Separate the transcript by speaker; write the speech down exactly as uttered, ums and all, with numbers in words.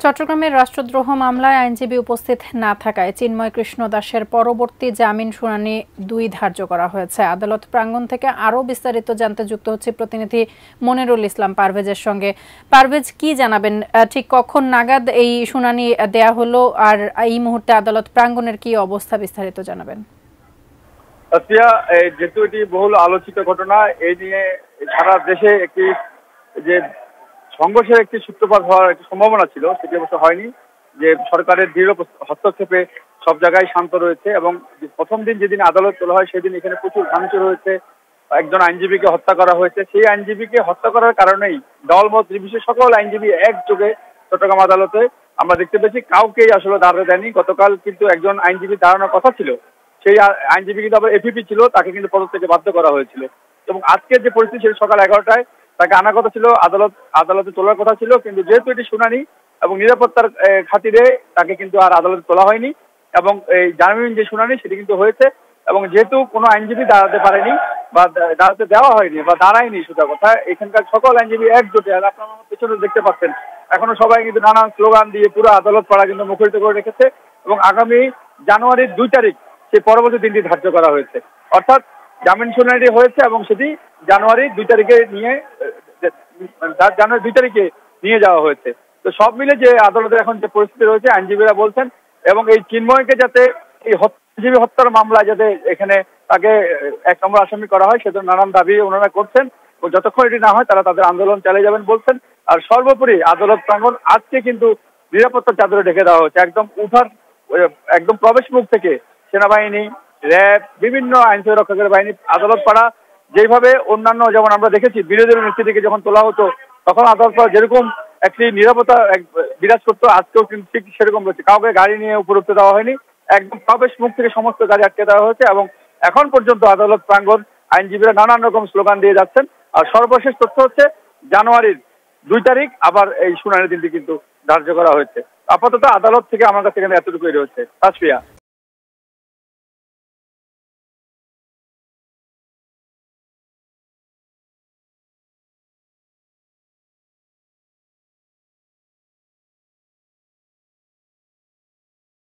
Speaker 1: চট্টগ্রামের রাষ্ট্রদ্রোহ মামলায় আইনজীবী উপস্থিত না থাকায় চিন্ময় কৃষ্ণ দাসের পরবর্তী জামিন শুনানি দুই ধার্য করা হয়েছে। আদালত প্রাঙ্গণ থেকে আরও বিস্তারিত জানতে যুক্ত হচ্ছে প্রতিনিধি মনিরুল ইসলাম পারভেজের সঙ্গে। পারভেজ, কি জানাবেন, ঠিক কখন নাগাদ এই শুনানি দেয়া হলো আর এই মুহূর্তে আদালত প্রাঙ্গণের কি অবস্থা, বিস্তারিত জানাবেন।
Speaker 2: যেহেতু এটি বহুল আলোচিত ঘটনা, এই নিয়ে সারা দেশে একটি যে সংঘর্ষের একটি সূত্রপাত হওয়ার একটি সম্ভাবনা ছিল, সেটি অবশ্য হয়নি। যে সরকারের দৃঢ় হস্তক্ষেপে সব জায়গায় শান্ত রয়েছে এবং প্রথম দিন যেদিন আদালত তোলা হয় সেদিন এখানে প্রচুর ভাঙচুর হয়েছে, একজন আইনজীবীকে হত্যা করা হয়েছে। সেই আইনজীবীকে হত্যা করার কারণেই দলমত নির্বিশেষে সকল আইনজীবী একযোগে চট্টগ্রাম আদালতে আমরা দেখতে পেয়েছি কাউকেই আসলে দাঁড়াতে দেয়নি। গতকাল কিন্তু একজন আইনজীবী দাঁড়ানোর কথা ছিল, সেই আইনজীবী কিন্তু আবার এপিপি ছিল, তাকে কিন্তু পদত্যাগে বাধ্য করা হয়েছিল। এবং আজকের যে পরিস্থিতি, সেটি সকাল এগারোটায় তাকে আনার কথা ছিল, আদালত আদালতে তোলার কথা ছিল, কিন্তু যেহেতু এটি শুনানি এবং নিরাপত্তার খাতিরে তাকে কিন্তু আর আদালতে তোলা হয়নি। এবং এই জামিন যে শুনানি সেটি কিন্তু হয়েছে, এবং যেহেতু কোনো আইনজীবী দাঁড়াতে পারেনি বা দাঁড়াতে দেওয়া হয়নি বা দাঁড়ায়নি, সেটা কথা এখানকার সকল আইনজীবী একজোটে, আর আপনারা আমার পেছনে দেখতে পাচ্ছেন এখনো সবাই কিন্তু নানান স্লোগান দিয়ে পুরো আদালত পাড়া কিন্তু মুখরিত করে রেখেছে। এবং আগামী জানুয়ারির দুই তারিখ সেই পরবর্তী দিনটি ধার্য করা হয়েছে, অর্থাৎ জামিন শুনানি হয়েছে এবং সেটি জানুয়ারি দুই তারিখে নিয়ে জানুয়ারি দুই তারিখে নিয়ে যাওয়া হয়েছে। তো সব মিলে যে আদালতের এখন যে পরিস্থিতি রয়েছে, আইনজীবীরা বলছেন এবং এই চিন্ময়কে যাতে এই আইনজীবী হত্যার মামলায় যাতে এখানে তাকে এক নম্বর আসামি করা হয়, সেজন্য নানান দাবি ওনারা করছেন। ও যতক্ষণ এটি না হয় তারা তাদের আন্দোলন চালিয়ে যাবেন বলছেন। আর সর্বোপরি আদালত প্রাঙ্গণ আজকে কিন্তু নিরাপত্তার চাদরে ঢেকে দেওয়া হচ্ছে। একদম উঠার একদম প্রবেশ মুখ থেকে সেনাবাহিনী, র্যাব, বিভিন্ন আইনশৃঙ্খলা রক্ষাকারী বাহিনী, আদালত পাড়া যেভাবে অন্যান্য যেমন আমরা দেখেছি বিরোধী নেত্রী থেকে যখন তোলা হতো তখন আদালত পাড়া যেরকম একটি নিরাপত্তা বিরাজ করতো, আজকেও কিন্তু ঠিক সেরকম রয়েছে। কাউকে গাড়ি নিয়ে উপরে উঠতে দেওয়া হয়নি, একদম প্রবেশ মুখ থেকে সমস্ত গাড়ি আটকে দেওয়া হয়েছে। এবং এখন পর্যন্ত আদালত প্রাঙ্গণ আইনজীবীরা নানান রকম স্লোগান দিয়ে যাচ্ছেন। আর সর্বশেষ তথ্য হচ্ছে জানুয়ারির দুই তারিখ আবার এই শুনানির দিনটি কিন্তু ধার্য করা হয়েছে। আপাতত আদালত থেকে আমার কাছে এখানে এতটুকুই রয়েছে। তাসফিয়া।